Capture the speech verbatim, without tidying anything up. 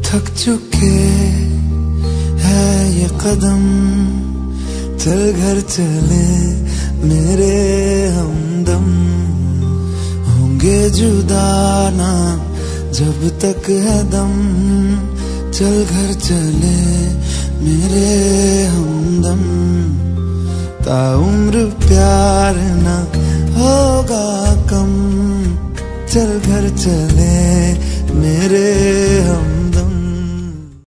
थक चुके है ये कदम, चल घर चले मेरे हमदम। होंगे जुदा ना जब तक है दम, चल घर चले मेरे हमदम। ताउम्र प्यार ना होगा कम, चल घर चले मेरे हम